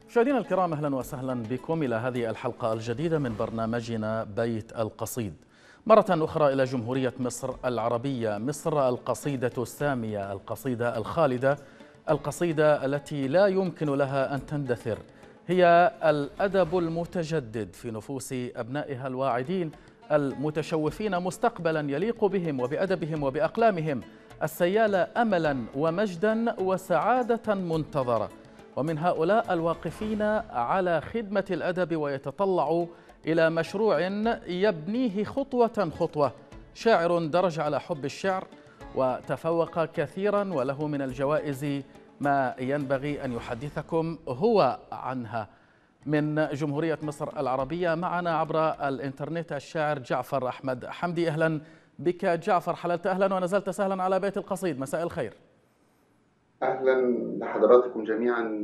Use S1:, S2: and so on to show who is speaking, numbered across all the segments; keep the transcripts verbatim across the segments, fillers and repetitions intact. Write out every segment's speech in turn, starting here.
S1: مشاهدينا الكرام، أهلا وسهلا بكم إلى هذه الحلقة الجديدة من برنامجنا بيت القصيد. مرة أخرى إلى جمهورية مصر العربية، مصر القصيدة السامية، القصيدة الخالدة، القصيدة التي لا يمكن لها أن تندثر. هي الأدب المتجدد في نفوس أبنائها الواعدين المتشوفين مستقبلا يليق بهم وبأدبهم وبأقلامهم، السيالة أملا ومجدا وسعادة منتظرة. ومن هؤلاء الواقفين على خدمة الأدب ويتطلعوا إلى مشروع يبنيه خطوة خطوة، شاعر درج على حب الشعر وتفوق كثيرا وله من الجوائز ما ينبغي أن يحدثكم هو عنها. من جمهورية مصر العربية معنا عبر الإنترنت الشاعر جعفر أحمد حمدي. أهلا بك جعفر، حللت أهلا ونزلت سهلا على بيت القصيد، مساء الخير.
S2: أهلا بحضراتكم جميعا.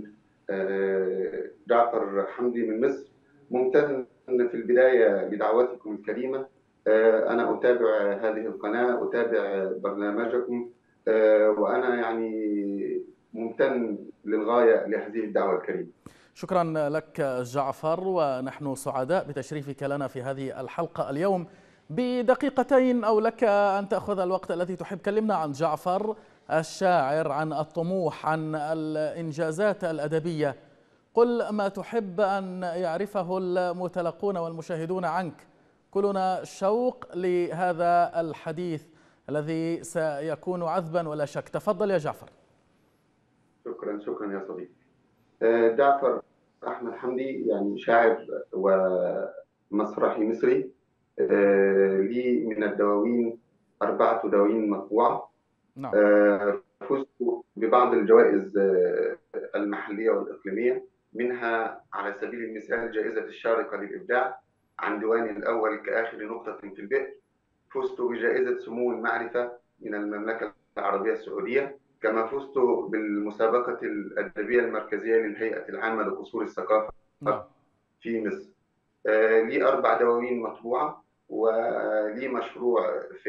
S2: جعفر حمدي من مصر، ممتن في البداية لدعوتكم الكريمة. أنا أتابع هذه القناة، أتابع برنامجكم، وأنا يعني ممتن للغاية لهذه الدعوة الكريمة.
S1: شكرا لك جعفر، ونحن سعداء بتشريفك لنا في هذه الحلقة اليوم. بدقيقتين أو لك أن تأخذ الوقت الذي تحب، كلمنا عن جعفر الشاعر، عن الطموح، عن الإنجازات الأدبية. قل ما تحب أن يعرفه المتلقون والمشاهدون عنك. كلنا شوق لهذا الحديث الذي سيكون عذبا ولا شك. تفضل يا جعفر.
S2: شكرا شكرا يا صديقي. جعفر أحمد حمدي يعني شاعر ومسرحي مصري، لي من الدواوين أربعة دواوين مطبوعة.
S1: نعم.
S2: فزت ببعض الجوائز المحلية والإقليمية، منها على سبيل المثال جائزة الشارقة للإبداع عن ديواني الأول كآخر نقطة في البئر. فزت بجائزة سمو المعرفة من المملكة العربية السعودية، كما فزت بالمسابقة الأدبية المركزية للهيئة العامة لقصور الثقافة
S1: نعم.
S2: في مصر. لي أربع دواوين مطبوعة، ولي مشروع في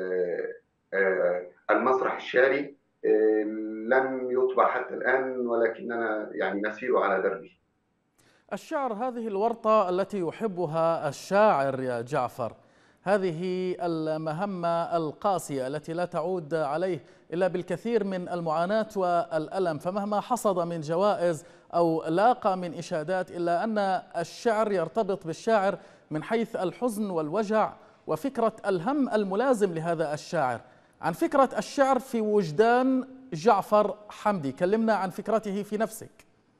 S2: المسرح الشعري لم يطبع حتى الآن، ولكننا يعني نسير على دربه.
S1: الشعر هذه الورطة التي يحبها الشاعر يا جعفر، هذه المهمة القاسية التي لا تعود عليه إلا بالكثير من المعاناة والألم، فمهما حصد من جوائز أو لاقى من إشادات إلا أن الشعر يرتبط بالشاعر من حيث الحزن والوجع وفكرة الهم الملازم لهذا الشاعر. عن فكرة الشعر في وجدان جعفر حمدي، كلمنا عن فكرته في نفسك.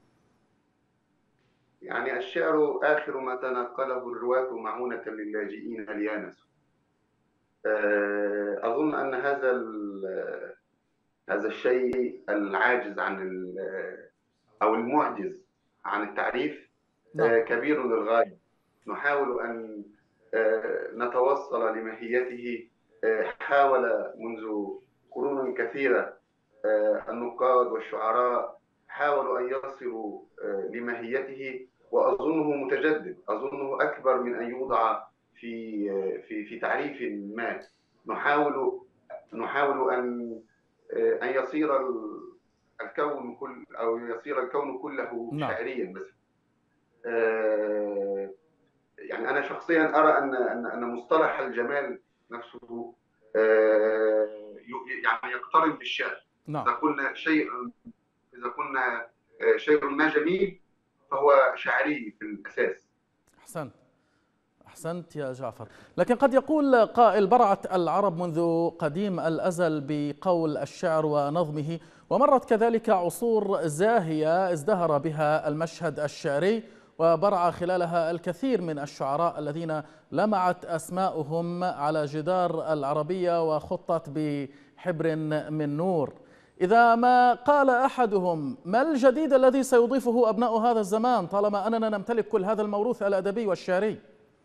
S2: يعني الشعر آخر ما تنقله الرواة معونة للاجئين ليانسوا. أظن أن هذا هذا الشيء العاجز عن أو المعجز عن التعريف
S1: نعم.
S2: كبير للغاية. نحاول أن نتوصل لماهيته. حاول منذ قرون كثيرة النقاد والشعراء حاولوا أن يصلوا لماهيته، وأظنه متجدد، أظنه أكبر من أن يوضع في في في تعريف ما. نحاول نحاول أن أن يصير الكون كل أو يصير الكون كله
S1: نعم.
S2: شعريا بس. يعني أنا شخصيا أرى أن أن أن مصطلح الجمال نفسه يعني يقترن بالشعر.
S1: نعم.
S2: إذا قلنا شيء إذا قلنا شيء ما جميل فهو شعري في الأساس.
S1: أحسنت أحسنت يا جعفر. لكن قد يقول قائل: برعت العرب منذ قديم الأزل بقول الشعر ونظمه، ومرت كذلك عصور زاهية ازدهر بها المشهد الشعري، وبرع خلالها الكثير من الشعراء الذين لمعت أسماؤهم على جدار العربية وخطت بحبر من نور. إذا ما قال أحدهم: ما الجديد الذي سيضيفه أبناء هذا الزمان طالما أننا نمتلك كل هذا الموروث الأدبي والشعري؟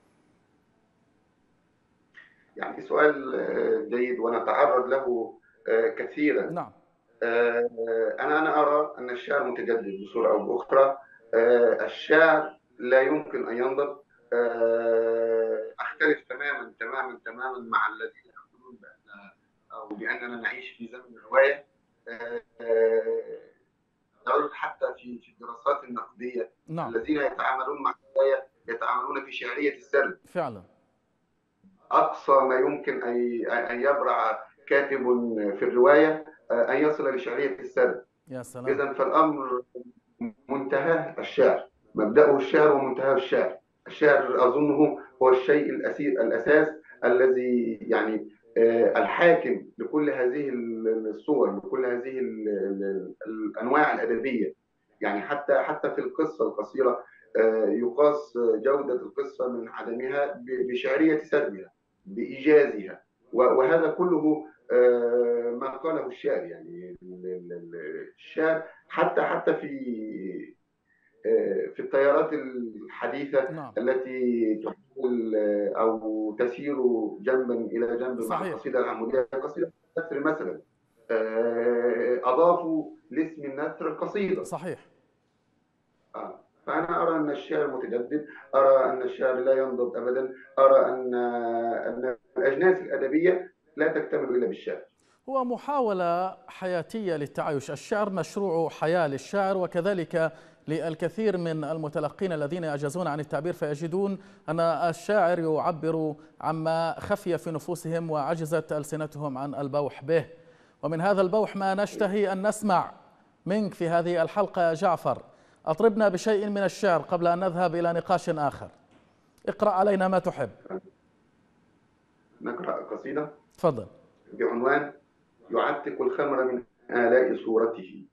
S2: يعني سؤال جيد ونتعرض له كثيرا.
S1: نعم.
S2: أنا أنا أرى أن الشعر متجدد بصورة أو بأخرى. الشعر لا يمكن أن ينضب. أختلف تماما تماما تماما مع الذين يقولون بأن أو بأننا نعيش في زمن الرواية. نعود حتى في في الدراسات النقديه.
S1: نعم.
S2: الذين يتعاملون مع الروايه يتعاملون في شعريه السرد.
S1: فعلا.
S2: اقصى ما يمكن ان ان يبرع كاتب في الروايه ان يصل لشعريه السرد.
S1: يا سلام.
S2: اذا فالامر منتهاه الشعر، مبدأه الشعر ومنتهاه الشعر. الشعر أظنه هو الشيء الأسير الأساس الذي يعني الحاكم لكل هذه الصور، لكل هذه الأنواع الأدبية. يعني حتى حتى في القصة القصيرة يقاس جودة القصة من عدمها بشعرية سردها، بإيجازها، وهذا كله ما قاله الشاعر. يعني الشعر حتى حتى في في التيارات الحديثة
S1: نعم.
S2: التي تحول أو تسير جنبا إلى جنب مع
S1: صحيح.
S2: القصيدة العمودية، قصيدة النثر مثلا، أضافوا لاسم النثر قصيدة.
S1: صحيح.
S2: آه. فأنا أرى أن الشعر متجدد، أرى أن الشعر لا ينضب أبدا، أرى أن أن الأجناس الأدبية لا تكتمل إلا بالشعر.
S1: هو محاولة حياتية للتعايش، الشعر مشروع حياة للشاعر، وكذلك للكثير من المتلقين الذين يعجزون عن التعبير فيجدون أن الشاعر يعبر عما خفي في نفوسهم وعجزت ألسنتهم عن البوح به. ومن هذا البوح ما نشتهي أن نسمع منك في هذه الحلقة يا جعفر. أطربنا بشيء من الشعر قبل أن نذهب إلى نقاش آخر. اقرأ علينا ما تحب.
S2: نقرأ قصيدة.
S1: تفضل.
S2: بعنوان يعتق الخمر من آلاء صورته.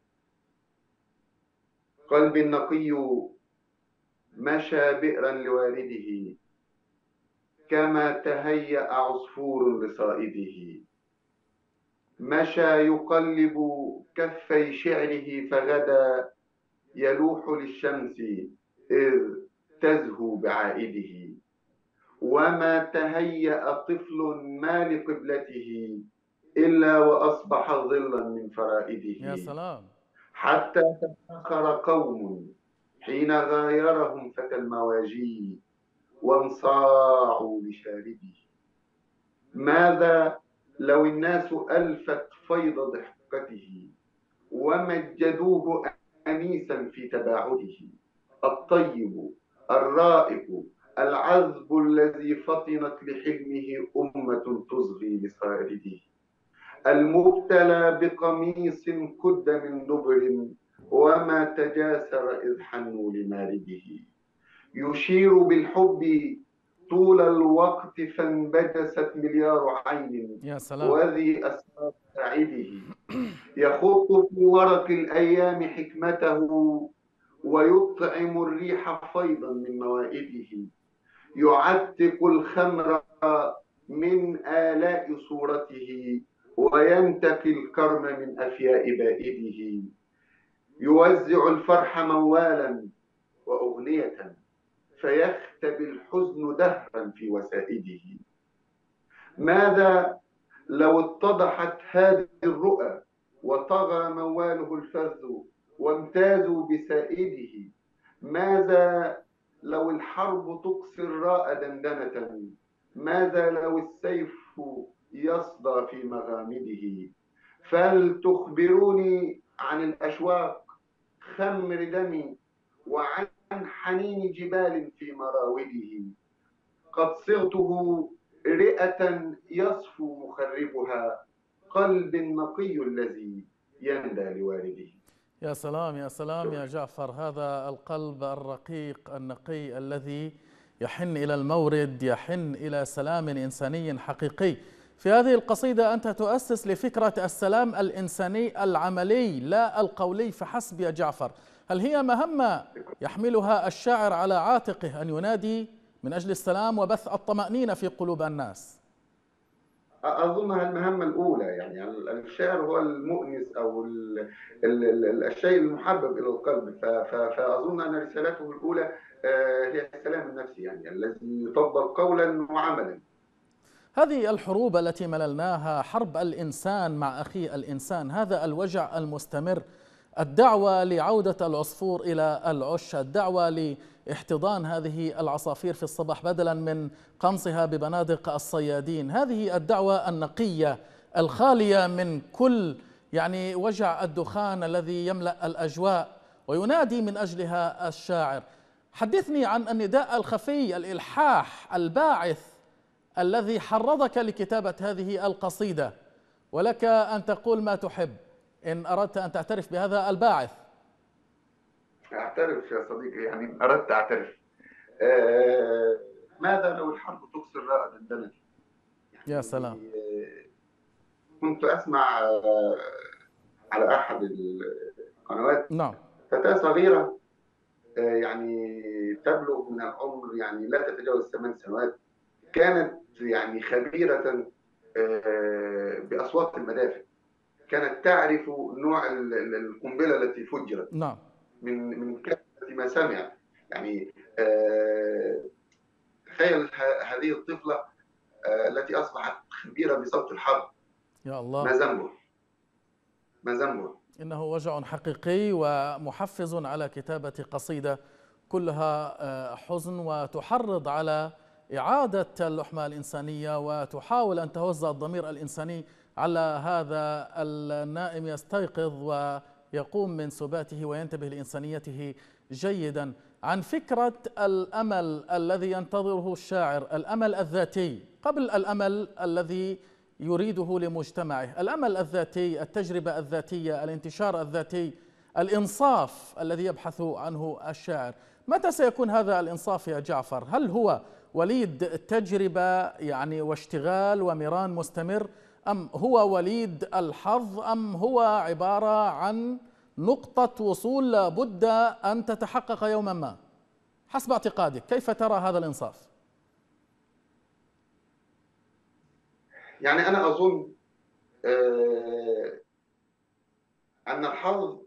S2: قلب النقي مشى بئرا لوالده، كما تهيأ عصفور لصائده. مشى يقلب كفي شعره فغدا يلوح للشمس إذ تزهو بعائده. وما تهيأ طفل ما لقبلته إلا وأصبح ظلا من فرائده.
S1: يا سلام.
S2: حتى تفاخر قوم حين غايرهم فتى المواجي وانصاعوا لشارده. ماذا لو الناس ألفت فيض ضحكته ومجدوه أنيسا في تباعده. الطيب الرائق العذب الذي فطنت لحلمه أمة تصغي لصائده. المبتلى بقميص كد من دبر وما تجاسر إذ حنوا لمارده. يشير بالحب طول الوقت فانبجست مليار عين.
S1: يا سلام.
S2: وذي أسرار سعيده. يخط في ورق الأيام حكمته ويطعم الريح فيضا من موائده. يعتق الخمر من آلاء صورته وينتقي الكرم من أفياء بائده. يوزع الفرح موالا وأغنية فيختبي الحزن دهرا في وسائده. ماذا لو اتضحت هذه الرؤى وطغى مواله الفذ وامتازوا بسائده. ماذا لو الحرب تقصي الراء دندنة. ماذا لو السيف يصدى في مغامده. فلتخبروني عن الأشواق خمر دمي وعن حنين جبال في مراوده. قد صغته رئة يصفو مخربها قلب النقي الذي يندى لوالده.
S1: يا سلام يا سلام يا جعفر، هذا القلب الرقيق النقي الذي يحن إلى المورد، يحن إلى سلام إنساني حقيقي. في هذه القصيدة أنت تؤسس لفكرة السلام الإنساني العملي لا القولي فحسب يا جعفر. هل هي مهمة يحملها الشاعر على عاتقه أن ينادي من أجل السلام وبث الطمأنينة في قلوب الناس؟
S2: أظنها المهمة الأولى. يعني الشعر هو المؤنس أو ال ال ال الشيء المحبب إلى القلب. فأظن أن رسالته الأولى هي السلام النفسي، يعني الذي يطبق قولا وعملا.
S1: هذه الحروب التي مللناها، حرب الإنسان مع أخيه الإنسان، هذا الوجع المستمر، الدعوة لعودة العصفور إلى العش، الدعوة لاحتضان هذه العصافير في الصباح بدلا من قنصها ببنادق الصيادين، هذه الدعوة النقية الخالية من كل يعني وجع الدخان الذي يملأ الأجواء وينادي من أجلها الشاعر. حدثني عن النداء الخفي، الإلحاح الباعث الذي حرضك لكتابة هذه القصيدة، ولك أن تقول ما تحب إن أردت أن تعترف بهذا الباعث.
S2: أعترف يا صديقي، يعني إن أردت أعترف. آه ماذا لو الحرب تكسر رائد الدنس؟
S1: يا سلام.
S2: يعني كنت أسمع آه على أحد القنوات
S1: نعم.
S2: فتاة صغيرة آه يعني تبلغ من العمر يعني لا تتجاوز ثمان سنوات، كانت يعني خبيرة آه بأصوات المدافع، كانت تعرف نوع القنبلة التي فجرت
S1: نعم.
S2: من من كثرة ما سمع. يعني آه تخيل هذه الطفلة آه التي أصبحت خبيرة بصوت الحرب.
S1: يا الله.
S2: ما ذنبه؟ ما ذنبه؟
S1: إنه وجع حقيقي ومحفز على كتابة قصيدة كلها حزن، وتحرض على إعادة اللحمة الإنسانية، وتحاول أن تهز الضمير الإنساني على هذا النائم يستيقظ ويقوم من سباته وينتبه لإنسانيته جيدا. عن فكرة الأمل الذي ينتظره الشاعر، الأمل الذاتي قبل الأمل الذي يريده لمجتمعه، الأمل الذاتي، التجربة الذاتية، الانتشار الذاتي، الإنصاف الذي يبحث عنه الشاعر، متى سيكون هذا الإنصاف يا جعفر؟ هل هو وليد تجربة يعني واشتغال ومران مستمر، أم هو وليد الحظ، أم هو عبارة عن نقطة وصول لابد أن تتحقق يوما ما؟ حسب اعتقادك كيف ترى هذا الإنصاف؟
S2: يعني أنا أظن آه أن الحظ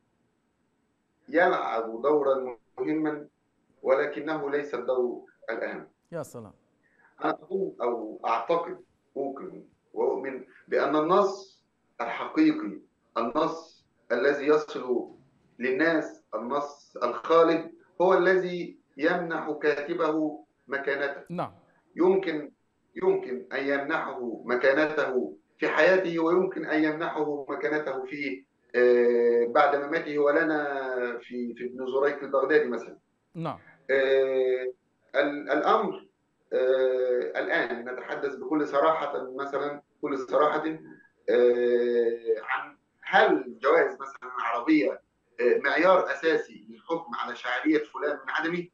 S2: يلعب دورا مهما، ولكنه ليس الدور الأهم.
S1: يا سلام.
S2: أنا أظن أو أعتقد ممكن وأؤمن بأن النص الحقيقي، النص الذي يصل للناس، النص الخالد، هو الذي يمنح كاتبه مكانته.
S1: نعم.
S2: يمكن يمكن أن يمنحه مكانته في حياته، ويمكن أن يمنحه مكانته في آه بعد مماته، ولنا في في ابن زريق البغدادي مثلا.
S1: نعم.
S2: آه الأمر آه الآن نتحدث بكل صراحة، مثلا بكل صراحة آه عن هل جوائز مثلا عربية آه معيار أساسي للحكم على شاعرية فلان من عدمه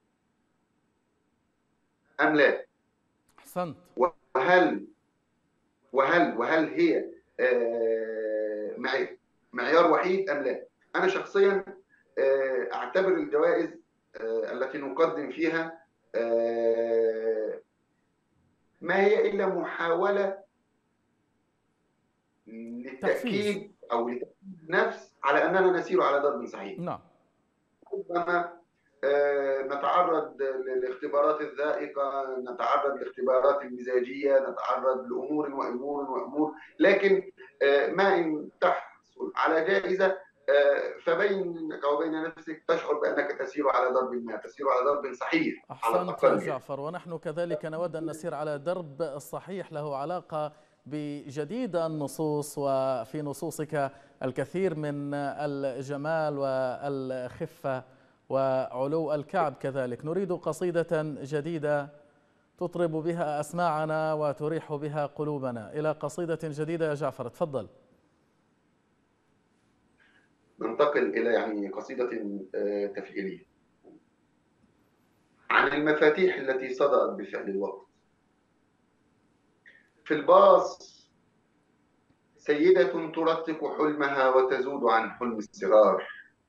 S2: أم لا؟
S1: أحسنت.
S2: وهل وهل وهل هي آه معيار وحيد أم لا؟ أنا شخصيا آه أعتبر الجوائز آه التي نقدم فيها ما هي إلا محاولة للتأكيد أو لتأكيد نفس على أننا نسير على درب صحيح.
S1: نعم.
S2: ربما نتعرض للاختبارات الذائقة، نتعرض لاختبارات المزاجية، نتعرض لأمور وأمور وأمور، لكن ما إن تحصل على جائزة فبينك وبين نفسك تشعر بأنك تسير على درب ما، تسير على درب صحيح.
S1: أحسنت يا جعفر، ونحن كذلك نود أن نسير على درب الصحيح له علاقة بجديد النصوص، وفي نصوصك الكثير من الجمال والخفة وعلو الكعب كذلك. نريد قصيدة جديدة تطرب بها أسماعنا وتريح بها قلوبنا. إلى قصيدة جديدة يا جعفر، تفضل.
S2: ننتقل إلى يعني قصيدة تفعيلية عن المفاتيح التي صدأت بفعل الوقت. في الباص سيدة ترتق حلمها وتزود عن حلم الصغار،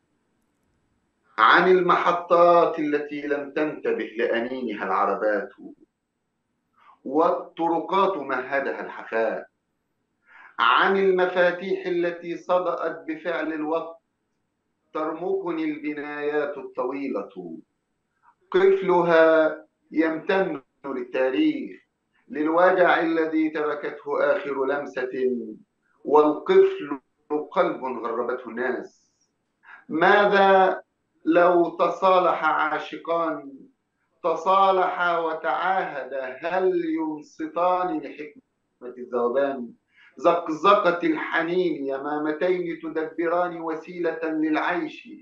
S2: عن المحطات التي لم تنتبه لأنينها العربات، والطرقات مهدها الحفاء، عن المفاتيح التي صدأت بفعل الوقت ترمقني البنايات الطويلة، قفلها يمتن للتاريخ، للوجع الذي تركته آخر لمسة، والقفل قلب غربته الناس. ماذا لو تصالح عاشقان، تصالحا وتعاهدا، هل ينصتان لحكمة الذوبان؟ زقزقة الحنين يمامتين تدبران وسيلة للعيش،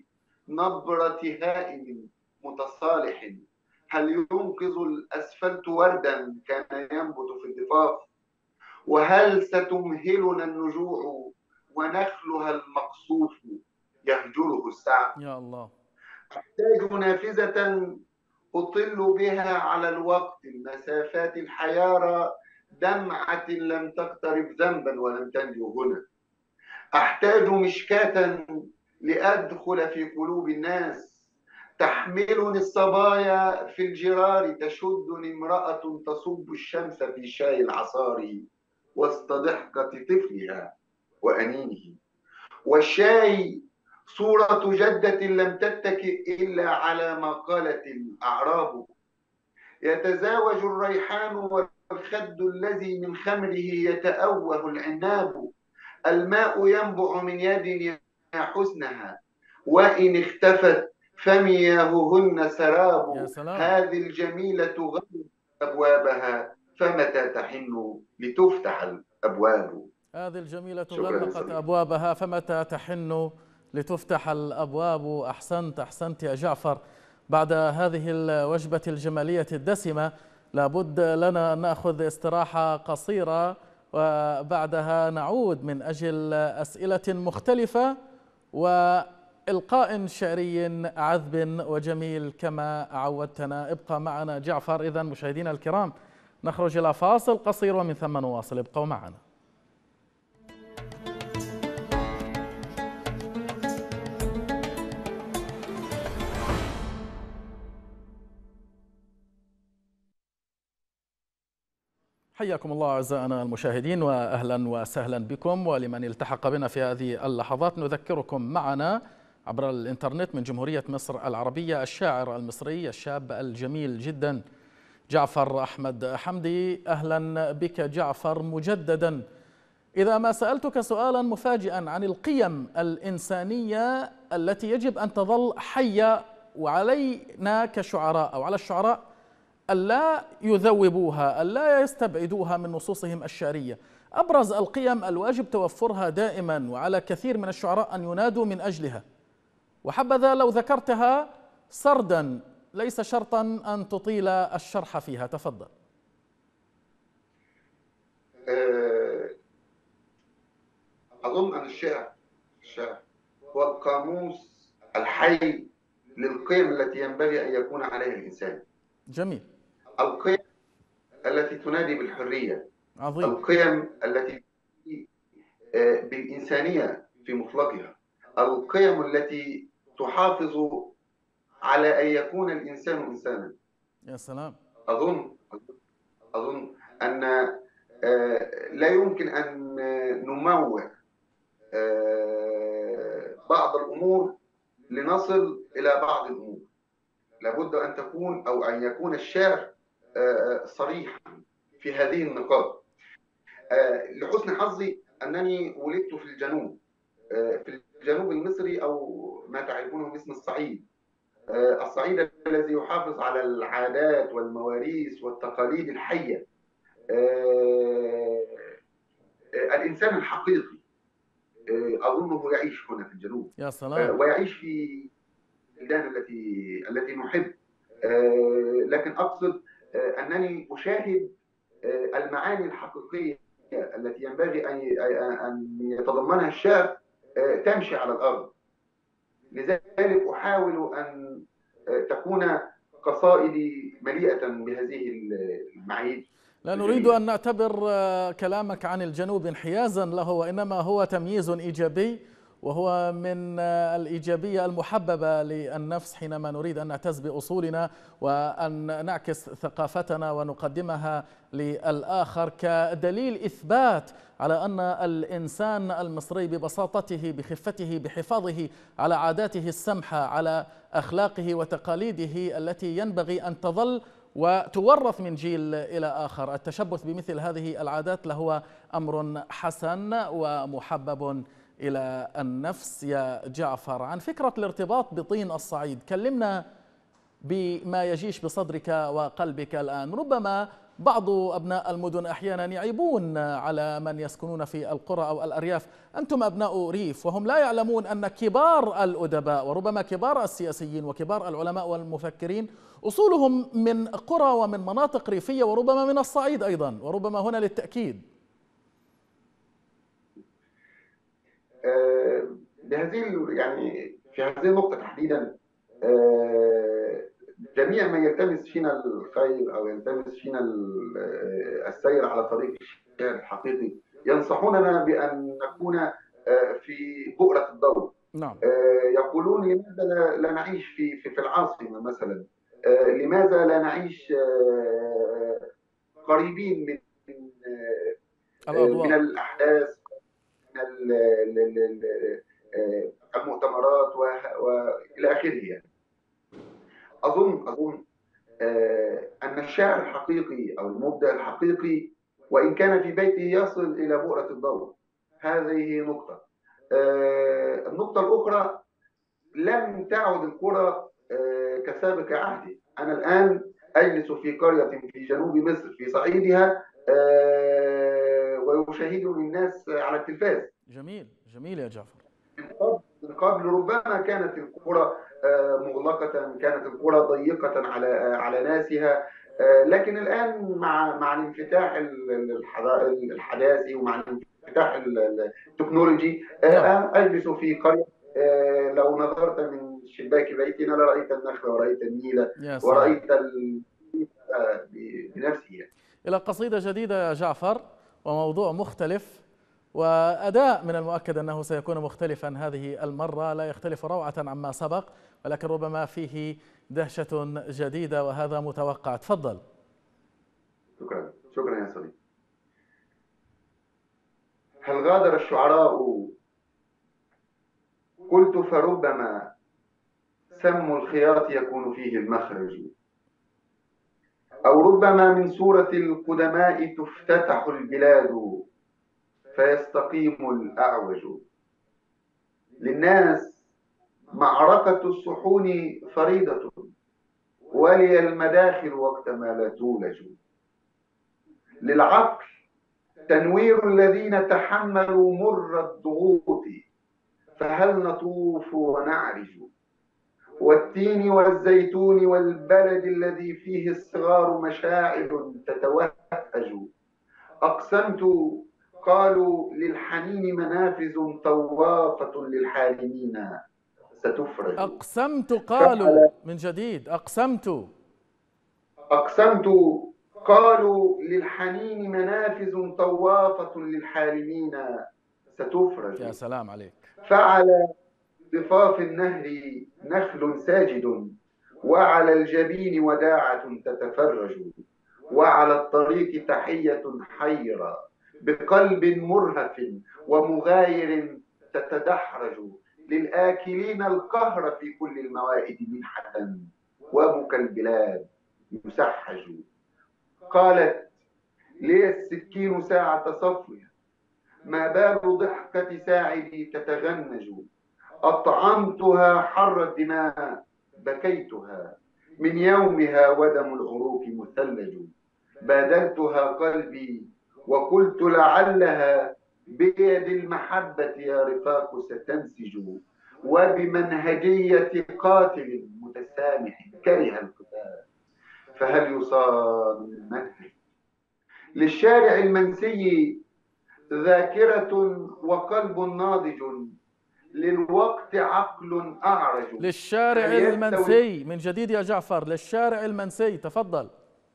S2: نبرة هائم متصالح. هل ينقذ الأسفلت وردا كان ينبت في الضفاف؟ وهل ستمهلنا النجوع ونخلها المقصوف يهجره السعد؟
S1: يا الله.
S2: أحتاج نافذة أطل بها على الوقت المسافات الحيارى، دمعة لم تقترف ذنبا ولم تنجو هنا. أحتاج مشكاة لأدخل في قلوب الناس، تحملني الصبايا في الجرار، تشدني امرأة تصب الشمس في شاي العصار وسط ضحكة طفلها وأنينه. والشاي صورة جدة لم تتكئ إلا على ما قالت الأعراب. يتزاوج الريحان والخد الذي من خمره يتأوه العناب. الماء ينبع من يد يا حسنها، وإن اختفت فمياههن سراب.
S1: يا سلام.
S2: هذه الجميلة غلقت أبوابها، فمتى تحن لتفتح الأبواب؟
S1: هذه الجميلة
S2: شكرا
S1: غلقت
S2: صديقي.
S1: أبوابها فمتى تحن لتفتح الأبواب. أحسنت أحسنت يا جعفر. بعد هذه الوجبة الجمالية الدسمة لابد لنا أن نأخذ استراحة قصيرة، وبعدها نعود من أجل أسئلة مختلفة وإلقاء شعري عذب وجميل كما عودتنا. ابقى معنا جعفر. إذن مشاهدينا الكرام نخرج إلى فاصل قصير ومن ثم نواصل. ابقوا معنا. حياكم الله أعزائنا المشاهدين، وأهلا وسهلا بكم. ولمن التحق بنا في هذه اللحظات نذكركم معنا عبر الإنترنت من جمهورية مصر العربية الشاعر المصري الشاب الجميل جدا جعفر أحمد حمدي. أهلا بك جعفر مجددا. إذا ما سألتك سؤالا مفاجئا عن القيم الإنسانية التي يجب أن تظل حية، وعلينا كشعراء أو على الشعراء ألا يذوبوها، ألا يستبعدوها من نصوصهم الشعرية، أبرز القيم الواجب توفرها دائما وعلى كثير من الشعراء أن ينادوا من أجلها، وحبذا لو ذكرتها سردا ليس شرطا أن تطيل الشرح فيها. تفضل.
S2: أظن أن الشعر الشعر هو القاموس الحي للقيم التي ينبغي أن يكون عليها الإنسان.
S1: جميل.
S2: القيم التي تنادي بالحرية،
S1: عظيم.
S2: القيم التي بالإنسانية في مطلقها، القيم التي تحافظ على أن يكون الإنسان إنسانا.
S1: يا سلام.
S2: أظن أظن أن لا يمكن أن نموه بعض الأمور لنصل إلى بعض الأمور. لابد أن تكون أو أن يكون الشعر صريحا في هذه النقاط. لحسن حظي أنني ولدت في الجنوب، في الجنوب المصري أو ما تعرفونه باسم الصعيد. الصعيد الذي يحافظ على العادات والمواريث والتقاليد الحية. الإنسان الحقيقي أظنه يعيش هنا في الجنوب.
S1: يا سلام.
S2: ويعيش في البلدان التي التي نحب. لكن أقصد أنني أشاهد المعاني الحقيقية التي ينبغي أن يتضمنها الشعر تمشي على الأرض. لذلك أحاول أن تكون قصائدي مليئة بهذه المعايير.
S1: لا نريد أن نعتبر كلامك عن الجنوب انحيازا له، وإنما هو تمييز إيجابي، وهو من الإيجابية المحببة للنفس حينما نريد أن نعتز بأصولنا وأن نعكس ثقافتنا ونقدمها للآخر كدليل إثبات على أن الإنسان المصري ببساطته بخفته بحفاظه على عاداته السمحة على أخلاقه وتقاليده التي ينبغي أن تظل وتورث من جيل إلى آخر. التشبث بمثل هذه العادات لهو أمر حسن ومحبب إلى النفس. يا جعفر، عن فكرة الارتباط بطين الصعيد كلمنا بما يجيش بصدرك وقلبك الآن. ربما بعض أبناء المدن أحيانا يعيبون على من يسكنون في القرى أو الأرياف. أنتم أبناء ريف، وهم لا يعلمون أن كبار الأدباء وربما كبار السياسيين وكبار العلماء والمفكرين أصولهم من قرى ومن مناطق ريفية وربما من الصعيد أيضا، وربما هنا للتأكيد.
S2: آه، بهذه يعني في هذه النقطة تحديدا، آه، جميع من يلتمس فينا الخير أو يلتمس فينا ال- آه، السير على طريق الشعر الحقيقي ينصحوننا بأن نكون آه، في بؤرة الضوء.
S1: نعم.
S2: آه، يقولون لماذا لا لا نعيش في في في العاصمة مثلا؟ آه، لماذا لا نعيش آه، قريبين من آه، من
S1: الأضواء.
S2: الأحداث، من ال- ال- ال- ال- آه، المؤتمرات و- والى اخره يعني. اظن اظن آه، ان الشاعر الحقيقي او المبدع الحقيقي وان كان في بيته يصل الى بؤره الضوء. هذه نقطه. آه، النقطه الاخرى، لم تعد القرى آه، كسابق عهدي. انا الان اجلس في قريه في جنوب مصر في صعيدها، آه، ويشاهدني الناس على التلفاز.
S1: جميل جميل يا جعفر.
S2: من قبل ربما كانت القرى آه، مغلقة، كانت القرى ضيقة على آه، على ناسها. آه، لكن الآن مع مع الانفتاح ال- ال- الحضا- الحداثي ومع الانفتاح ال- ال- التكنولوجي، آه،
S1: نعم.
S2: آه، أجلس في قرية. آه، لو نظرت من شباك بيتنا لرأيت النخل ورأيت النيل
S1: يا سلام.
S2: ورأيت ال- آه، بنفسه.
S1: إلى قصيدة جديدة يا جعفر، وموضوع مختلف وأداء من المؤكد أنه سيكون مختلفا هذه المرة، لا يختلف روعة عما سبق، ولكن ربما فيه دهشة جديدة وهذا متوقع. تفضل.
S2: شكرا شكرا يا صديقي. هل غادر الشعراء؟ قلت فربما سم الخياط يكون فيه المخرج، أو ربما من سورة القدماء تفتتح البلاد فيستقيم الأعوج. للناس معركة الصحون فريضة، ولي المداخل وقت ما لا تولج. للعقل تنوير الذين تحملوا مر الضغوط، فهل نطوف ونعرج؟ والتين والزيتون والبلد الذي فيه الصغار مشاعر تتوهج. أقسمت، قالوا للحنين منافذ طوافة للحالمين ستفرج.
S1: أقسمت قالوا
S2: فعل
S1: من جديد. أقسمت.
S2: أقسمت، قالوا للحنين منافذ طوافة للحالمين ستفرج.
S1: يا سلام عليك.
S2: فعل ضفاف النهر نخل ساجد، وعلى الجبين وداعة تتفرج، وعلى الطريق تحية حيرة بقلب مرهف ومغاير تتدحرج. للآكلين القهر في كل الموائد منحة، وبكى البلاد يسحج. قالت لي السكين ساعة صفوها، ما بال ضحكة ساعدي تتغنج. أطعمتها حر الدماء، بكيتها من يومها ودم العروق مثلج. بادلتها قلبي وقلت لعلها بيد المحبة يا رفاق ستنسج. وبمنهجية قاتل متسامح كره القتال، فهل يصان من منهج؟ للشارع المنسي ذاكرة وقلب ناضج، للوقت عقل أعرج.
S1: للشارع
S2: هل يستوي؟
S1: المنسي من جديد يا جعفر. للشارع المنسي، تفضل.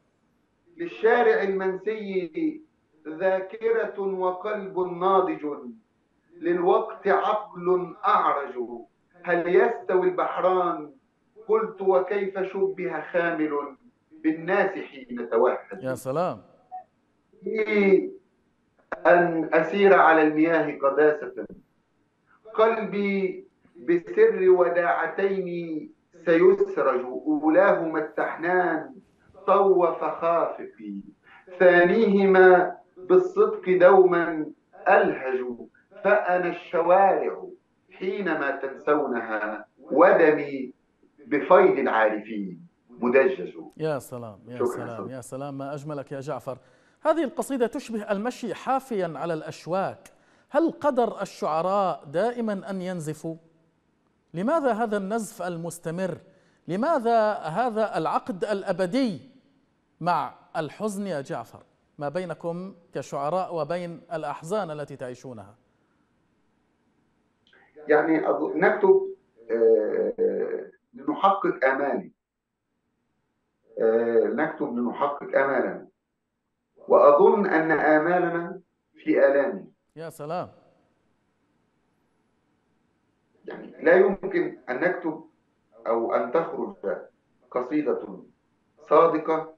S2: للشارع المنسي ذاكرة وقلب ناضج، للوقت عقل أعرج. هل يستوي البحران؟ قلت وكيف شبه خامل بالناس حين توهج.
S1: يا سلام.
S2: لي أن أسير على المياه قداسة، قلبي بسر وداعتين سيسرج. أولاهما التحنان طوف خافقي، ثانيهما بالصدق دوما ألهج. فأنا الشوارع حينما تنسونها، ودمي بفيض العارفين مدجج.
S1: يا سلام يا
S2: شكرا
S1: سلام
S2: حسن.
S1: يا سلام، ما أجملك يا جعفر. هذه القصيدة تشبه المشي حافيا على الأشواك. هل قدر الشعراء دائما أن ينزفوا؟ لماذا هذا النزف المستمر؟ لماذا هذا العقد الأبدي مع الحزن يا جعفر ما بينكم كشعراء وبين الأحزان التي تعيشونها؟
S2: يعني نكتب آه، لنحقق آمالي، آه، نكتب لنحقق آمالنا، وأظن أن آمالنا في آلامي.
S1: يا سلام.
S2: يعني لا يمكن أن نكتب أو أن تخرج قصيدة صادقة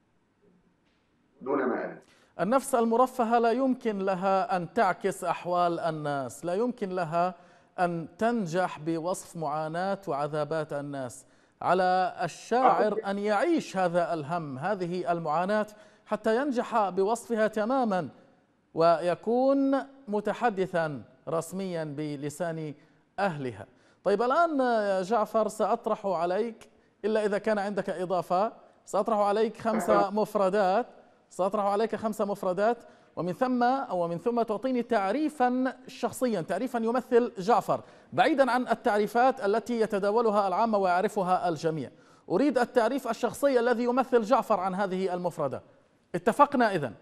S2: دون مآل.
S1: النفس المرفهة لا يمكن لها أن تعكس أحوال الناس، لا يمكن لها أن تنجح بوصف معاناة وعذابات الناس. على الشاعر أن يعيش هذا الهم، هذه المعاناة، حتى ينجح بوصفها تماما ويكون متحدثا رسميا بلسان أهلها. طيب الآن يا جعفر سأطرح عليك، إلا إذا كان عندك إضافة، سأطرح عليك خمسة مفردات سأطرح عليك خمسة مفردات ومن ثم أو من ثم تعطيني تعريفا شخصيا، تعريفا يمثل جعفر، بعيدا عن التعريفات التي يتداولها العامة ويعرفها الجميع. أريد التعريف الشخصي الذي يمثل جعفر عن هذه المفردة. اتفقنا إذن؟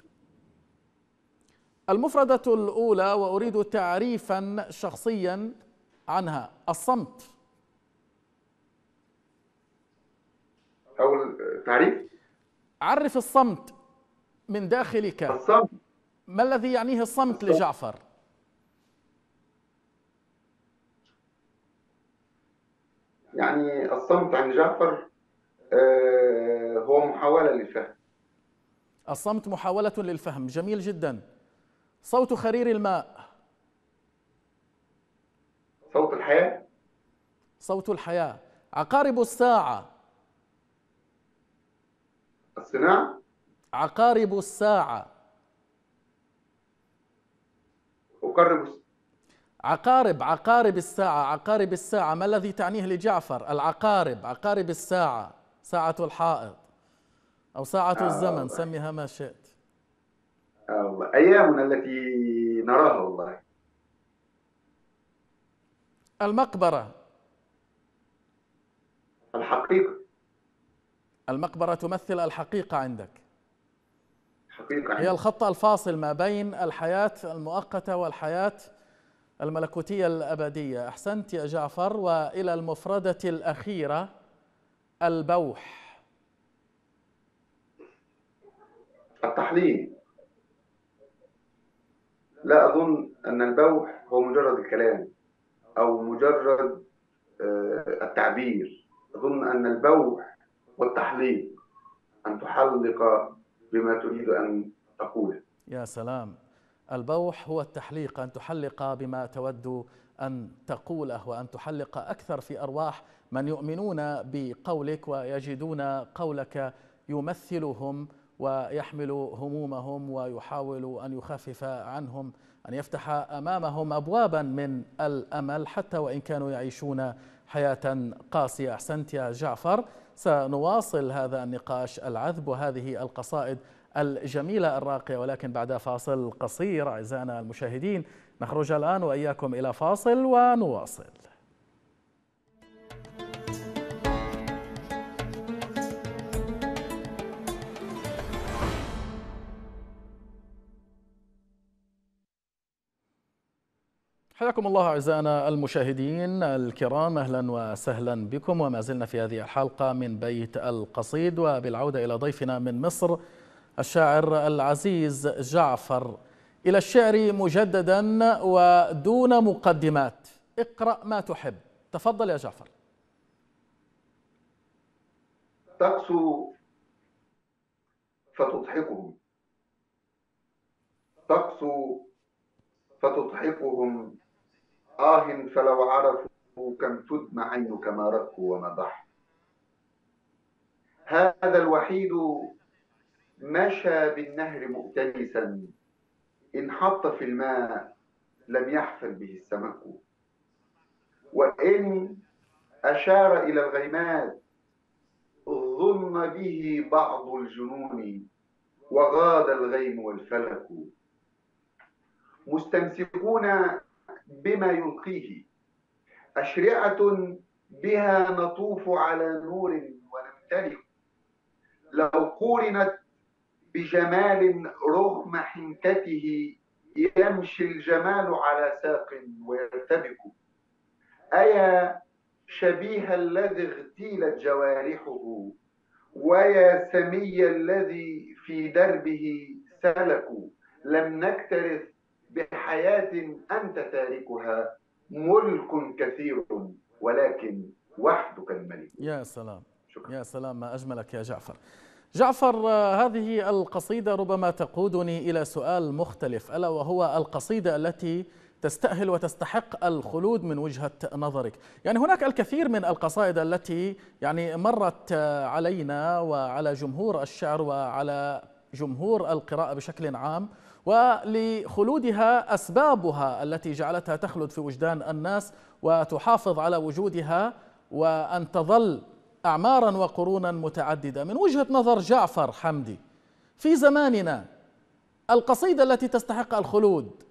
S1: المفردة الأولى وأريد تعريفا شخصيا عنها: الصمت.
S2: أول تعريف:
S1: عرف الصمت من داخلك.
S2: الصمت،
S1: ما الذي يعنيه الصمت
S2: الصمت.
S1: لجعفر؟
S2: يعني الصمت عند جعفر آه، هو محاولة للفهم.
S1: الصمت محاولة للفهم، جميل جدا. صوت خرير الماء.
S2: صوت الحياة.
S1: صوت الحياة. عقارب الساعة.
S2: الصناعة.
S1: عقارب الساعة.
S2: أقرب.
S1: عقارب عقارب الساعة عقارب الساعة ما الذي تعنيه لجعفر؟ العقارب، عقارب الساعة، ساعة الحائط أو ساعة الزمن،
S2: آه
S1: سميها ما شئت.
S2: آه والله أيامنا التي نراها والله.
S1: المقبرة.
S2: الحقيقة.
S1: المقبرة تمثل الحقيقة عندك،
S2: حقيقة
S1: هي
S2: عندي.
S1: الخط الفاصل ما بين الحياة المؤقتة والحياة الملكوتية الأبدية. أحسنت يا جعفر. وإلى المفردة الأخيرة: البوح.
S2: التحليل. لا أظن أن البوح هو مجرد الكلام أو مجرد آه، التعبير. أظن أن البوح والتحليق، أن تحلق بما تريد أن تقوله.
S1: يا سلام. البوح هو التحليق، أن تحلق بما تود أن تقوله وأن تحلق أكثر في أرواح من يؤمنون بقولك ويجدون قولك يمثلهم ويحمل همومهم ويحاول أن يخفف عنهم، أن يفتح أمامهم أبوابا من الأمل حتى وإن كانوا يعيشون حياة قاسية. أحسنت يا جعفر. سنواصل هذا النقاش العذب وهذه القصائد الجميلة الراقية ولكن بعد فاصل قصير. أعزائنا المشاهدين، نخرج الآن وإياكم إلى فاصل ونواصل. حياكم الله أعزائنا المشاهدين الكرام، أهلا وسهلا بكم، وما زلنا في هذه الحلقة من بيت القصيد، وبالعودة إلى ضيفنا من مصر الشاعر العزيز جعفر. إلى الشعر مجددا ودون مقدمات، اقرأ ما تحب. تفضل يا جعفر.
S2: تقسو فتضحكهم، تقسو فتضحكهم، آه فلو عرفوا كم تدمع عينك ما ركوا وما ضحوا. هذا الوحيد مشى بالنهر مؤتنسا، إن حط في الماء لم يحفل به السمك، وإن أشار إلى الغيمات ظن به بعض الجنون وغاد الغيم والفلك، مستمسكون بما يلقيه أشرعة بها نطوف على نور ونمتلك، لو قورنت بجمال رغم حنكته يمشي الجمال على ساق ويرتبك، أيا شبيه الذي اغتيلت جوارحه ويا سمي الذي في دربه سلكوا، لم نكترث بحياة أنت تاركها، ملك كثير ولكن وحدك الملك.
S1: يا سلام،
S2: شكرا.
S1: يا سلام، ما أجملك يا جعفر. جعفر، هذه القصيدة ربما تقودني إلى سؤال مختلف، ألا وهو القصيدة التي تستأهل وتستحق الخلود من وجهة نظرك. يعني هناك الكثير من القصائد التي يعني مرت علينا وعلى جمهور الشعر وعلى جمهور القراءة بشكل عام، ولخلودها أسبابها التي جعلتها تخلد في وجدان الناس وتحافظ على وجودها وأن تظل أعمارا وقرونا متعددة. من وجهة نظر جعفر حمدي في زماننا، القصيدة التي تستحق الخلود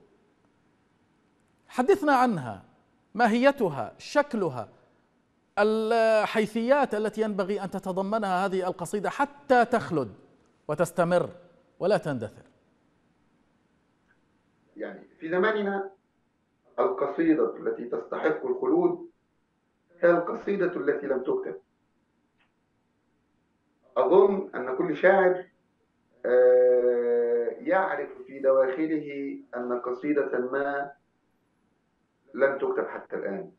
S1: حدثنا عنها، ماهيتها، شكلها، الحيثيات التي ينبغي أن تتضمنها هذه القصيدة حتى تخلد وتستمر ولا تندثر.
S2: يعني في زماننا القصيدة التي تستحق الخلود هي القصيدة التي لم تكتب. أظن أن كل شاعر يعرف في دواخله أن قصيدة ما لم تكتب حتى الآن،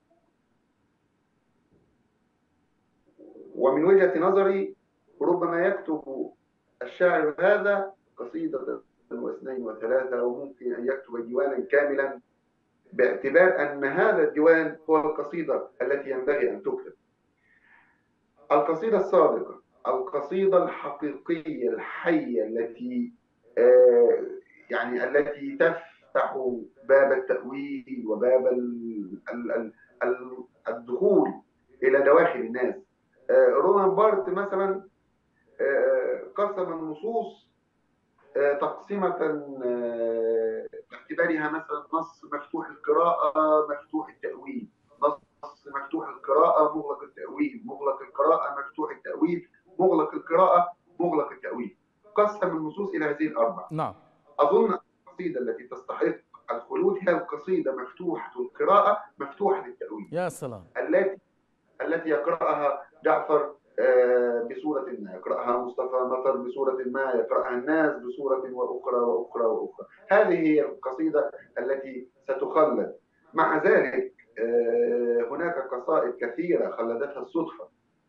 S2: ومن وجهة نظري ربما يكتب الشاعر هذا قصيدة واثنين وثلاثة، وممكن أن يكتب ديوانا كاملا باعتبار أن هذا الديوان هو القصيدة التي ينبغي أن تكتب. القصيدة الصادقة، القصيدة الحقيقية الحية التي آه يعني التي تفتح باب التأويل وباب ال ال ال ال الدخول إلى دواخل الناس. آه رومان بارت مثلا آه قسم النصوص آه تقسيمة آه باعتبارها مثلا نص مفتوح القراءة مفتوح التأويل، نص مفتوح القراءة مغلق التأويل، مغلق القراءة مفتوح التأويل، مغلق القراءة مغلق التأويل. قسم النصوص إلى هذه الأربعة.
S1: نعم.
S2: أظن القصيدة التي تستحق الخلود هي القصيدة مفتوحة القراءة مفتوحة التأويل.
S1: يا سلام.
S2: التي التي يقرأها جعفر بصورة ما، يقرأها مصطفى مطر بصورة ما، يقرأها الناس بصورة وأخرى وأخرى وأخرى. هذه هي القصيدة التي ستخلد. مع ذلك هناك قصائد كثيرة خلدتها الصدفة.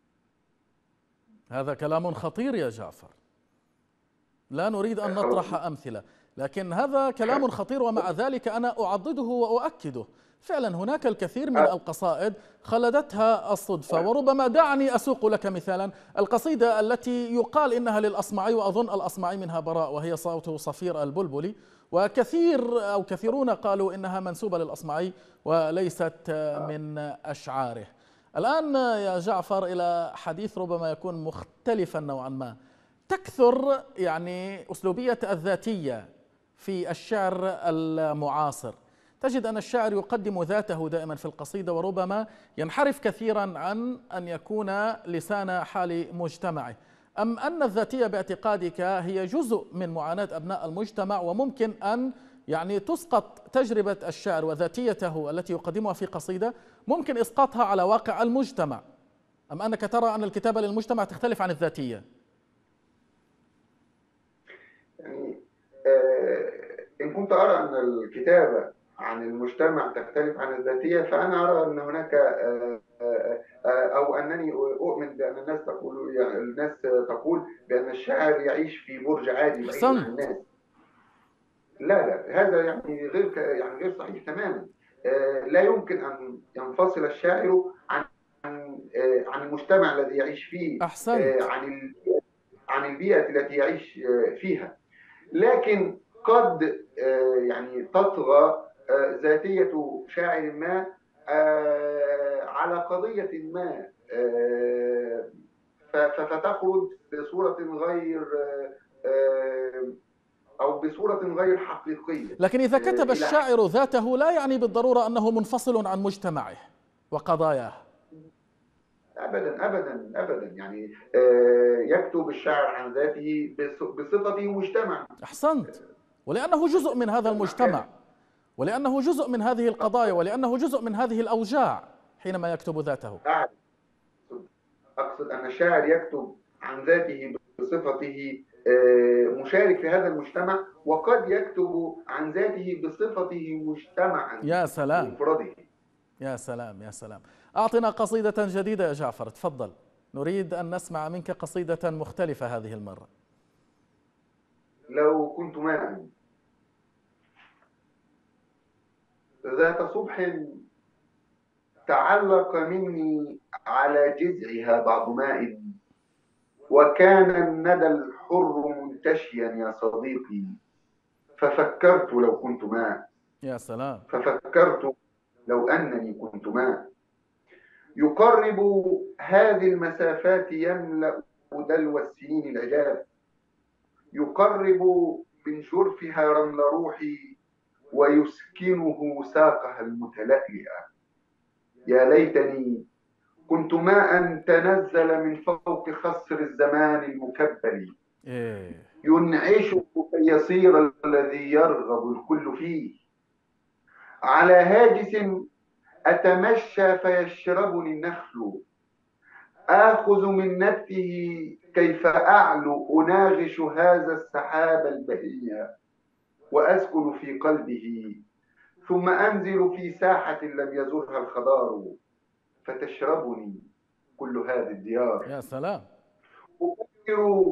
S1: هذا كلام خطير يا جعفر، لا نريد أن نطرح أمثلة، لكن هذا كلام خطير، ومع ذلك أنا أعضده وأؤكده. فعلا هناك الكثير من القصائد خلدتها الصدفة. وربما دعني أسوق لك مثالا، القصيدة التي يقال إنها للأصمعي، وأظن الأصمعي منها براء، وهي صوت صفير البلبلي، وكثير أو كثيرون قالوا إنها منسوبة للأصمعي وليست من أشعاره. الآن يا جعفر إلى حديث ربما يكون مختلفا نوعا ما. تكثر يعني أسلوبية الذاتية في الشعر المعاصر، تجد أن الشاعر يقدم ذاته دائما في القصيدة، وربما ينحرف كثيرا عن أن يكون لسان حال مجتمعه. أم أن الذاتية باعتقادك هي جزء من معاناة أبناء المجتمع، وممكن أن يعني تسقط تجربة الشاعر وذاتيته التي يقدمها في قصيدة ممكن إسقاطها على واقع المجتمع؟ أم أنك ترى أن الكتابة للمجتمع تختلف عن الذاتية؟
S2: يعني آه إن كنت أرى أن الكتابة عن المجتمع تختلف عن الذاتية، فأنا أرى أن هناك آه آه أو أنني أؤمن بأن الناس تقول يعني الناس تقول بأن الشاعر يعيش في برج عادي بعيد عن الناس. لا لا، هذا يعني غير يعني غير صحيح تماما. آه لا يمكن أن ينفصل الشاعر عن آه عن المجتمع الذي يعيش فيه.
S1: أحسنت.
S2: آه عن عن البيئة التي يعيش آه فيها. لكن قد آه يعني تطغى آه ذاتية شاعر ما آه على قضية ما، آه فتخرج بصورة غير أو بصورة غير حقيقية.
S1: لكن إذا كتب الشاعر ذاته لا يعني بالضرورة أنه منفصل عن مجتمعه وقضاياه.
S2: أبدا أبدا أبدا، يعني يكتب الشاعر عن ذاته بصفته مجتمع.
S1: أحسنت، ولأنه جزء من هذا المجتمع، ولأنه جزء من هذه القضايا، ولأنه جزء من هذه الأوجاع حينما يكتب ذاته.
S2: أقصد أن الشاعر يكتب عن ذاته بصفته مشارك في هذا المجتمع، وقد يكتب عن ذاته بصفته مجتمعا.
S1: يا سلام
S2: بمفرده.
S1: يا سلام يا سلام. أعطنا قصيدة جديدة يا جعفر، تفضل، نريد أن نسمع منك قصيدة مختلفة هذه المرة.
S2: لو كنت ماء ذات صبح تعلق مني على جذعها بعض ماء، وكان الندى الحر منتشيا يا صديقي، ففكرت لو كنت ماء.
S1: يا سلام.
S2: ففكرت لو أنني كنت ماء يقرب هذه المسافات، يملأ دلو السنين العجاف، يقرب من جرفها رمل روحي، ويسكنه ساقها المتلألئة. يا ليتني كنت ماء تنزل من فوق خصر الزمان المكبل، ينعشه كي يصير الذي يرغب الكل فيه. على هاجس أتمشى فيشربني النخل، آخذ من نبته كيف أعلو، أناغش هذا السحاب البهية وأسكن في قلبه، ثم أنزل في ساحة لم يزرها الخضار، فتشربني كل هذه الديار.
S1: يا سلام.
S2: أفكر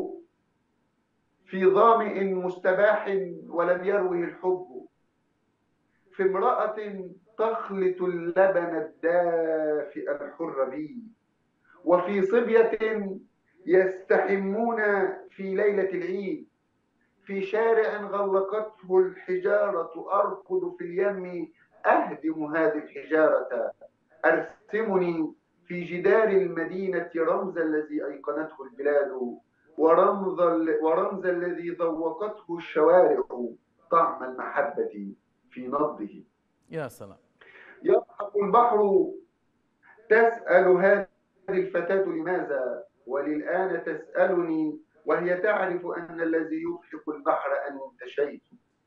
S2: في ظامئ مستباح ولم يروه الحب، في امرأة تخلط اللبن الدافئ الحر بي، وفي صبية يستحمون في ليلة العيد، في شارع غلقته الحجارة أركض في اليم أهدم هذه الحجارة، أرسمني في جدار المدينة رمز الذي أيقنته البلاد، ورمز, ورمز الذي ذوقته الشوارع طعم المحبة في نبضه.
S1: يا سلام.
S2: يضحك البحر تسأل هذه الفتاة لماذا، وللآن تسألني وهي تعرف أن الذي يضحك البحر أني انتشيت،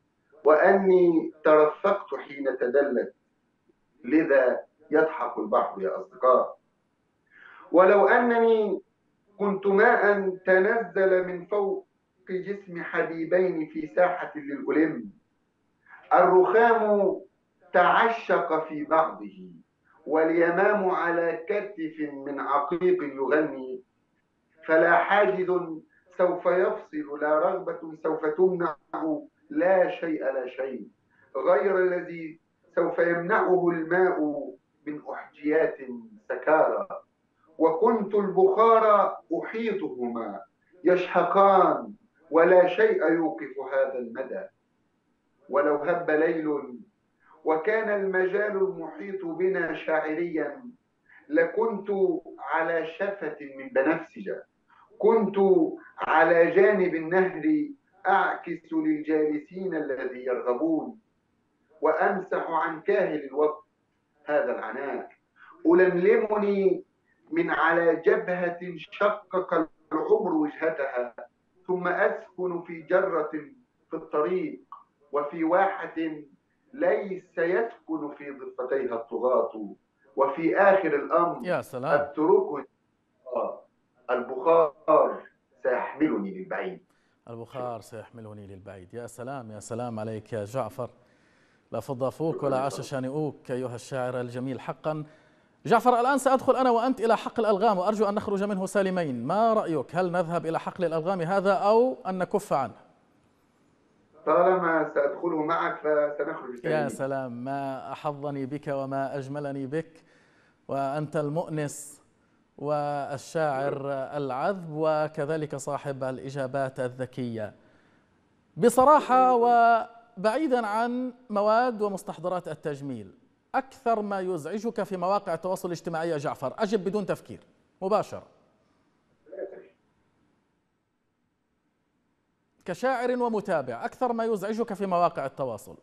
S2: وأني ترفقت حين تدلت، لذا يضحك البحر يا أصدقاء. ولو أنني كنت ماء تنزل من فوق جسم حبيبين في ساحة للألم، الرخام تعشق في بعضه، واليمام على كتف من عقيق يغني، فلا حاجز سوف يفصل، لا رغبة سوف تمنع، لا شيء لا شيء غير الذي سوف يمنعه الماء من أحجيات سكارى. وكنت البخار أحيطهما يشحقان، ولا شيء يوقف هذا المدى. ولو هب ليل وكان المجال المحيط بنا شاعريا، لكنت على شفة من بنفسجة، كنت على جانب النهر أعكس للجالسين الذي يرغبون، وأمسح عن كاهل الوقت هذا العناء، ألملمني من على جبهة شقق العمر وجهتها، ثم أسكن في جرة في الطريق، وفي واحة ليس يسكن في ضفتيها الطغاة، وفي آخر الأمر
S1: يا سلام
S2: أتركني البخار سيحملني للبعيد.
S1: البخار سيحملني للبعيد. يا سلام يا سلام عليك يا جعفر، لا فض فوك ولا عاش شانئوك أيها الشاعر الجميل حقا. جعفر، الآن سأدخل أنا وأنت إلى حقل الألغام، وأرجو أن نخرج منه سالمين. ما رأيك؟ هل نذهب إلى حقل الألغام هذا أو أن نكف عنه؟
S2: طالما سأدخله معك فسنخرج سالمين.
S1: يا سلام، ما أحظني بك وما أجملني بك، وأنت المؤنس والشاعر العذب وكذلك صاحب الإجابات الذكية. بصراحة وبعيدا عن مواد ومستحضرات التجميل، أكثر ما يزعجك في مواقع التواصل الاجتماعي يا جعفر؟ أجب بدون تفكير مباشرة. كشاعر ومتابع أكثر ما يزعجك في مواقع التواصل؟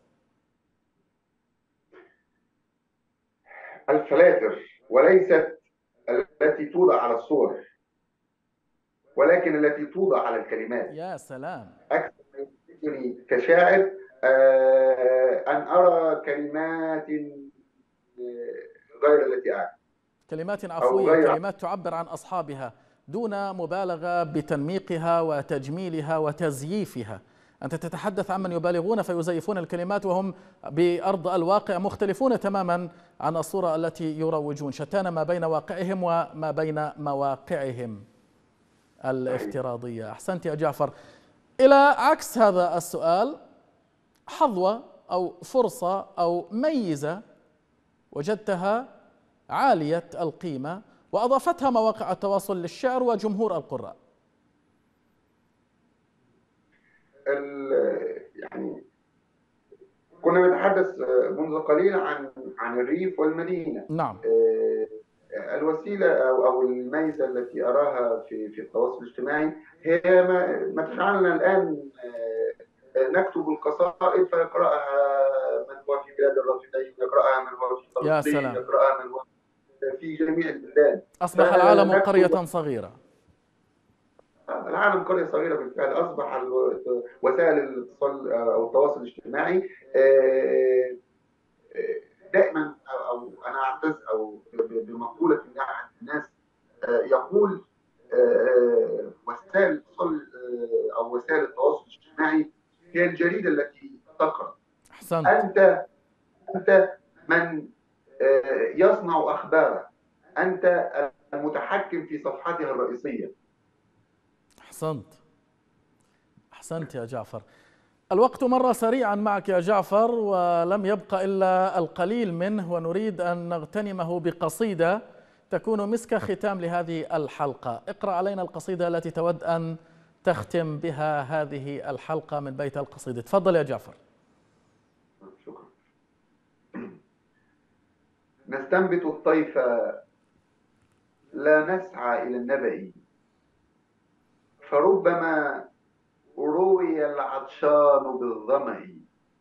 S2: الفلاتر، وليست التي توضع على الصور، ولكن التي توضع على الكلمات.
S1: يا سلام.
S2: أكثر ما يزعجني كشاعر آه، أن أرى كلمات غير التي أعرف،
S1: كلمات
S2: أو
S1: عفوية،
S2: غير.
S1: كلمات تعبر عن أصحابها دون مبالغة بتنميقها وتجميلها وتزييفها. أنت تتحدث عن من يبالغون فيزيفون الكلمات وهم بأرض الواقع مختلفون تماما عن الصورة التي يروجون، شتان ما بين واقعهم وما بين مواقعهم الافتراضية. أحسنت يا جعفر. إلى عكس هذا السؤال، حظوة أو فرصة أو ميزة وجدتها عالية القيمة وأضافتها مواقع التواصل للشعر وجمهور القراء.
S2: يعني كنا نتحدث منذ قليل عن عن الريف والمدينة.
S1: نعم.
S2: الوسيلة أو أو الميزة التي أراها في في التواصل الاجتماعي هي ما, ما تجعلنا الآن نكتب القصائد فيقرأها من هو في بلاد الرافدين، يقرأها من هو في فلسطين، يقرأها من هو في جميع البلدان.
S1: أصبح العالم قرية صغيرة.
S2: العالم قرية صغيرة بالفعل. أصبح وسائل الاتصال أو التواصل الاجتماعي دائما، أو أنا أعتز أو بمقولة من أحد الناس يقول وسائل الاتصال أو وسائل التواصل الاجتماعي هي الجريدة التي تقرأ.
S1: أحسنت.
S2: أنت أنت من يصنع أخباره، أنت المتحكم في صفحتها الرئيسية.
S1: أحسنت أحسنت يا جعفر. الوقت مر سريعا معك يا جعفر ولم يبق إلا القليل منه، ونريد أن نغتنمه بقصيدة تكون مسك ختام لهذه الحلقة. اقرأ علينا القصيدة التي تود أن تختم بها هذه الحلقة من بيت القصيدة. تفضل يا جعفر.
S2: شكرا. نستنبت الطيف لا نسعى إلى النبأ، فربما روي العطشان بالظمأ.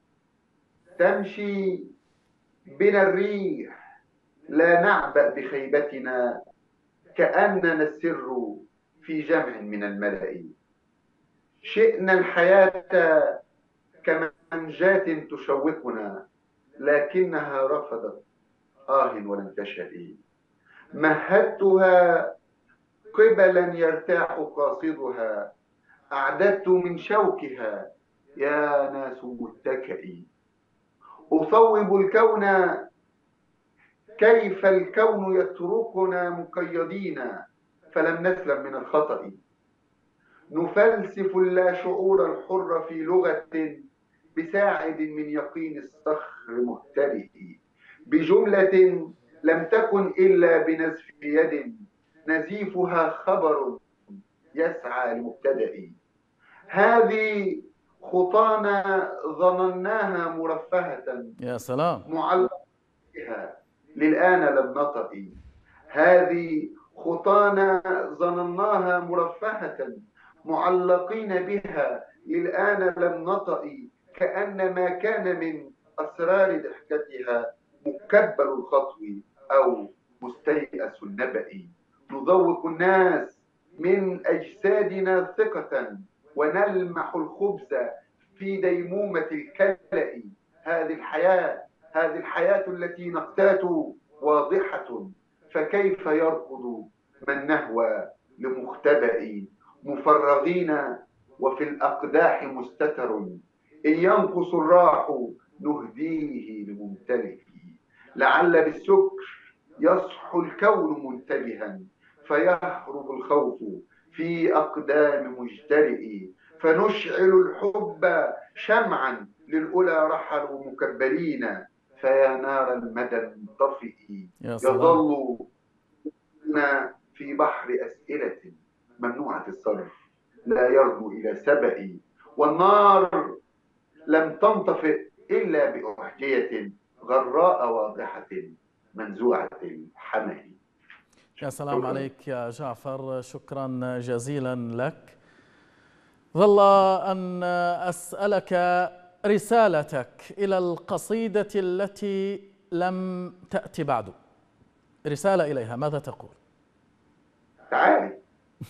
S2: تمشي بنا الريح لا نعبأ بخيبتنا، كأننا السر في جمع من الملأ. شئنا الحياة كمنجاة تشوقنا، لكنها رفضت آه ولم تشأ. مهدتها قبلا يرتاح قاصدها، أعددت من شوكها يا ناس متكئي. أصوب الكون كيف الكون يتركنا مقيدين، فلم نسلم من الخطأ. نفلسف اللا شعور الحر في لغة، بساعد من يقين الصخر مهترئ. بجملة لم تكن إلا بنزف يد، نزيفها خبر يسعى لمبتدئ. هذه خطانا ظنناها مرفهة،
S1: يا سلام،
S2: معلقة بها للآن لم نطئ. هذه خطانا ظنناها مرفهة، معلقين بها للآن لم نطئ. كأن ما كان من أسرار ضحكتها مكبل الخطو أو مستيأس النبأ. نذوق الناس من أجسادنا ثقة، ونلمح الخبز في ديمومة الكلأ. هذه الحياة هذه الحياة التي نقتات واضحة، فكيف يركض من نهوى لمختبئ. مفرغين وفي الأقداح مستتر، إن ينقص الراح نهديه لممتلئ. لعل بالسكر يصحو الكون منتبها، فيهرب الخوف في أقدام مجترئ. فنشعل الحب شمعا للأولى رحلوا مكبرين، فيا نار المدى المنطفئ. يظل في بحر أسئلة ممنوعة الصرف، لا يرجو إلى سبأ. والنار لم تنطفئ إلا بأحجية غراء واضحة منزوعة الحمأ.
S1: يا سلام عليك يا جعفر، شكرا جزيلا لك. ظل أن أسألك رسالتك إلى القصيدة التي لم تأتي بعد، رسالة إليها، ماذا تقول؟
S2: تعالي.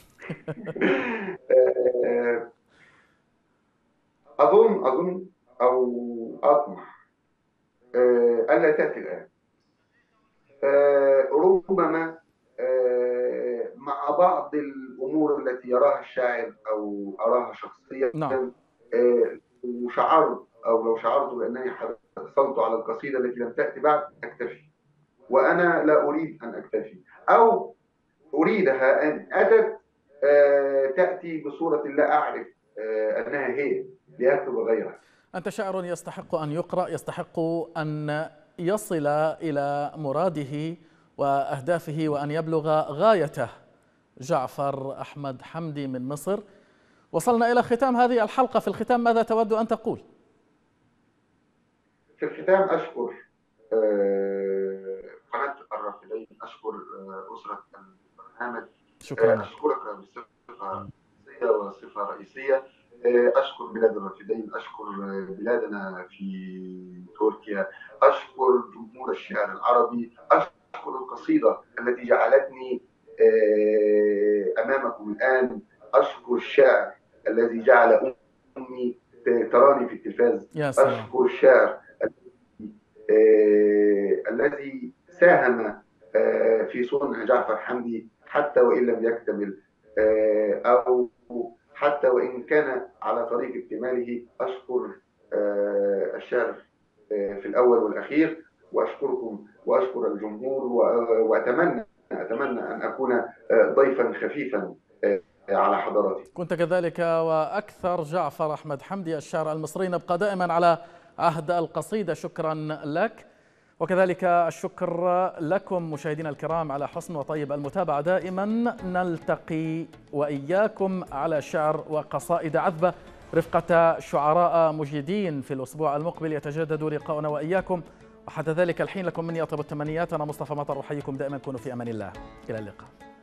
S2: أظن أظن أو أطمح ألا تأتي الآن. ربما مع بعض الأمور التي يراها الشاعر أو أراها شخصيا،
S1: نعم.
S2: وشعرت أو لو شعرت بأنني حصلت على القصيدة التي لم تأتي بعد أكتفي، وأنا لا أريد أن أكتفي، أو أريدها أن أتت تأتي بصورة لا أعرف أنها هي لأكتب غيرها.
S1: أنت شاعر يستحق أن يقرأ، يستحق أن يصل إلى مراده وأهدافه وأن يبلغ غايته. جعفر أحمد حمدي من مصر، وصلنا إلى ختام هذه الحلقة. في الختام ماذا تود أن تقول؟
S2: في الختام أشكر قناة الرافدين، أشكر أسرة البرنامج،
S1: شكرا.
S2: أشكرك بصفة شخصية وصفة رئيسية. أشكر بلاد الرافدين، أشكر بلادنا في تركيا، أشكر جمهور الشعر العربي، أشكر القصيدة التي جعلتني أمامكم الآن، أشكر الشاعر الذي جعل أمي تراني في التلفاز، أشكر الشاعر الذي ساهم في صنع جعفر حمدي حتى وإن لم يكتمل، أو حتى وإن كان على طريق اكتماله. أشكر الشعر في الأول والأخير، وأشكركم وأشكر الجمهور، وأتمنى أتمنى أن أكون ضيفا خفيفا على حضراتي.
S1: كنت كذلك وأكثر. جعفر أحمد حمدي الشاعر المصري، نبقى دائما على عهد القصيدة. شكرا لك، وكذلك الشكر لكم مشاهدينا الكرام على حسن وطيب المتابعة. دائما نلتقي وإياكم على شعر وقصائد عذبة رفقة شعراء مجيدين. في الأسبوع المقبل يتجدد لقاؤنا وإياكم، وحتى ذلك الحين لكم مني أطيب التمنيات. أنا مصطفى مطر، أحييكم دائما. كونوا في أمان الله، إلى اللقاء.